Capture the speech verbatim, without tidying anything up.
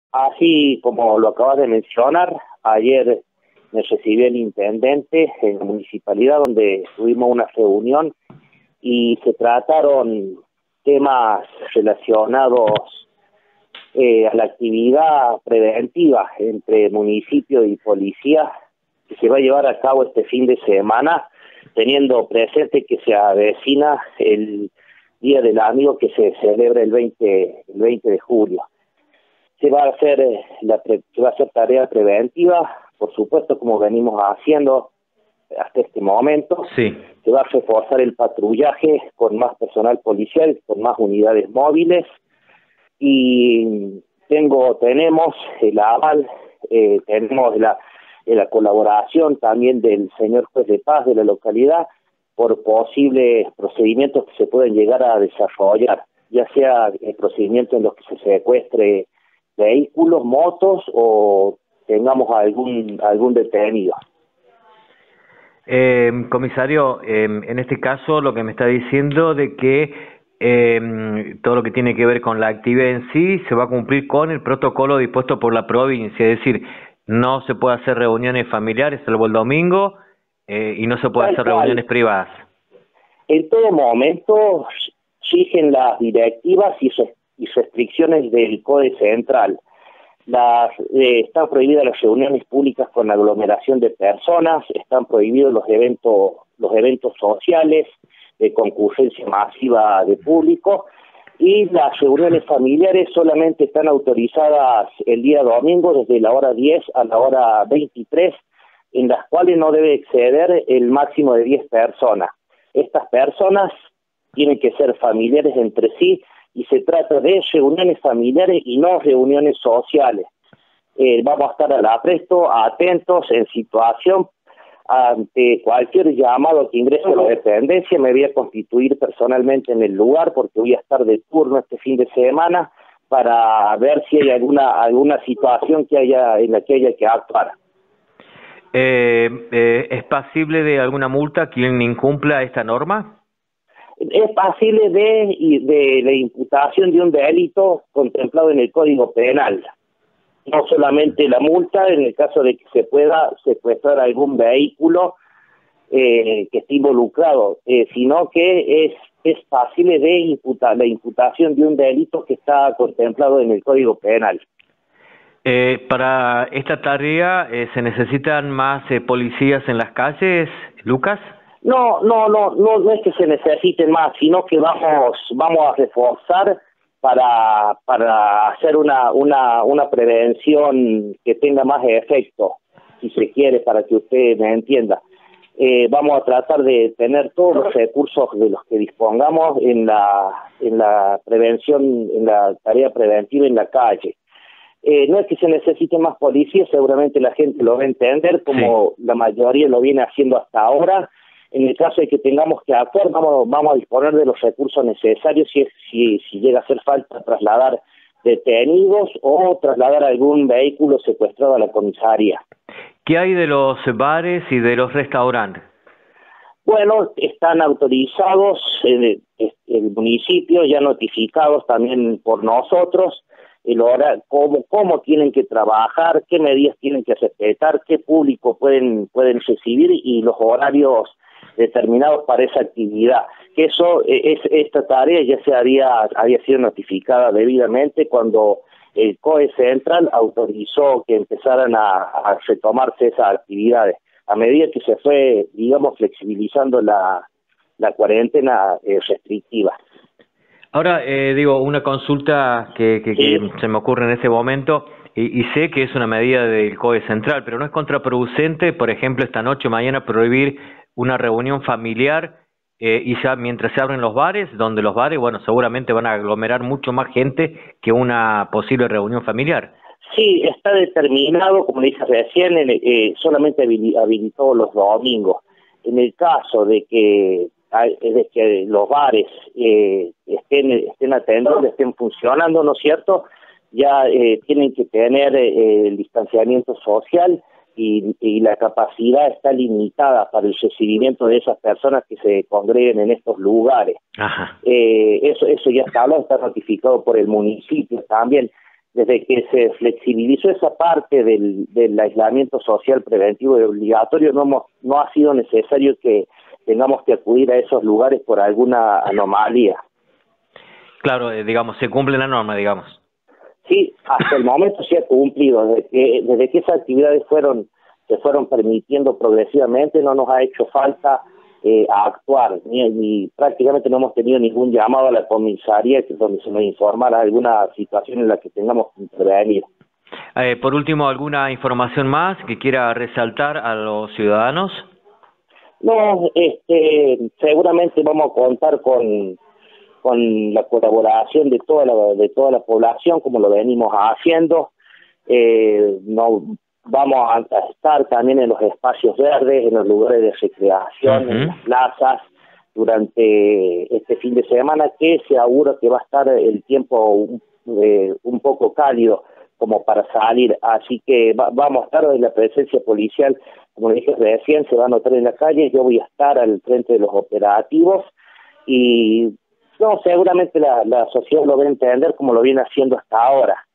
Así como lo acabas de mencionar, ayer me recibió el intendente en la municipalidad donde tuvimos una reunión y se trataron temas relacionados eh, a la actividad preventiva entre municipio y policía que se va a llevar a cabo este fin de semana, teniendo presente que se avecina el Día del Amigo que se celebra el veinte, el veinte de julio. Se va a hacer eh, la pre, se va a hacer tarea preventiva, por supuesto, como venimos haciendo hasta este momento. Sí. Se va a reforzar el patrullaje con más personal policial, con más unidades móviles, y tengo tenemos el aval, eh, tenemos la, la colaboración también del señor juez de paz de la localidad por posibles procedimientos que se pueden llegar a desarrollar, ya sea el procedimiento en los que se secuestre vehículos, motos o tengamos algún algún detenido. Eh, comisario, eh, en este caso lo que me está diciendo de que eh, todo lo que tiene que ver con la actividad en sí se va a cumplir con el protocolo dispuesto por la provincia, es decir, no se puede hacer reuniones familiares salvo el domingo eh, y no se puede Tal hacer cual. reuniones privadas. En todo momento rigen las directivas y, y restricciones del Código Central. Las, eh, están prohibidas las reuniones públicas con aglomeración de personas, están prohibidos los eventos, los eventos sociales de concurrencia masiva de público, y las reuniones familiares solamente están autorizadas el día domingo desde la hora diez a la hora veintitrés, en las cuales no debe exceder el máximo de diez personas. Estas personas tienen que ser familiares entre sí y se trata de reuniones familiares y no reuniones sociales. Eh, vamos a estar al apresto, atentos, en situación, ante cualquier llamado que ingrese a la dependencia. Me voy a constituir personalmente en el lugar porque voy a estar de turno este fin de semana para ver si hay alguna alguna situación que haya en la que haya que actuar. Eh, eh, ¿Es pasible de alguna multa quien incumpla esta norma? Es pasible de, de la imputación de un delito contemplado en el Código Penal. No solamente la multa, en el caso de que se pueda secuestrar algún vehículo eh, que esté involucrado, eh, sino que es, es pasible de imputar, la imputación de un delito que está contemplado en el Código Penal. Eh, para esta tarea, eh, ¿se necesitan más eh, policías en las calles, Lucas? No, no, no, no, no es que se necesiten más, sino que vamos, vamos a reforzar para, para hacer una, una, una prevención que tenga más efecto, si se quiere, para que usted me entienda. Eh, vamos a tratar de tener todos los recursos de los que dispongamos en la, en la prevención, en la tarea preventiva en la calle. Eh, no es que se necesite más policías, seguramente la gente lo va a entender, como sí. La mayoría lo viene haciendo hasta ahora. En el caso de que tengamos que actuar, vamos, vamos a disponer de los recursos necesarios si, es, si, si llega a hacer falta trasladar detenidos o trasladar algún vehículo secuestrado a la comisaría. ¿Qué hay de los bares y de los restaurantes? Bueno, están autorizados el, el municipio, ya notificados también por nosotros, el hora, cómo, cómo tienen que trabajar, qué medidas tienen que respetar, qué público pueden, pueden recibir y los horarios determinados para esa actividad. Que eso, es, esta tarea ya se había, había sido notificada debidamente cuando el Código Central autorizó que empezaran a, a retomarse esas actividades. A medida que se fue, digamos, flexibilizando la, la cuarentena eh, restrictiva. Ahora, eh, digo, una consulta que, que, sí. que se me ocurre en ese momento, y, y sé que es una medida del Código Central, pero ¿no es contraproducente, por ejemplo, esta noche o mañana prohibir una reunión familiar eh, y ya mientras se abren los bares, donde los bares, bueno, seguramente van a aglomerar mucho más gente que una posible reunión familiar? Sí, está determinado, como le dije recién, en, eh, solamente habilitó los domingos. En el caso de que, de que los bares eh, estén, estén atendiendo, estén funcionando, ¿no es cierto?, ya eh, tienen que tener eh, el distanciamiento social y, y la capacidad está limitada para el recibimiento de esas personas que se congreguen en estos lugares. Ajá. Eh, eso, eso ya está hablado, está notificado por el municipio también. desde que se flexibilizó esa parte del, del aislamiento social preventivo y obligatorio, no, hemos, no ha sido necesario que tengamos que acudir a esos lugares por alguna anomalía. Claro, eh, digamos, se cumple la norma, digamos. Sí, hasta el momento se ha cumplido. Desde que, desde que esas actividades fueron se fueron permitiendo progresivamente, no nos ha hecho falta eh, actuar, ni, ni prácticamente no hemos tenido ningún llamado a la comisaría donde se nos informara alguna situación en la que tengamos que intervenir. Eh, por último, ¿alguna información más que quiera resaltar a los ciudadanos? No, este, seguramente vamos a contar con con la colaboración de toda la de toda la población, como lo venimos haciendo. Eh, no vamos a, a estar también en los espacios verdes, en los lugares de recreación, uh-huh. en las plazas durante este fin de semana, que se augura que va a estar el tiempo eh, un poco cálido como para salir, así que va, vamos a estar en la presencia policial, como dije recién, se va a notar en la calle, yo voy a estar al frente de los operativos y no, seguramente la, la sociedad lo va a entender como lo viene haciendo hasta ahora.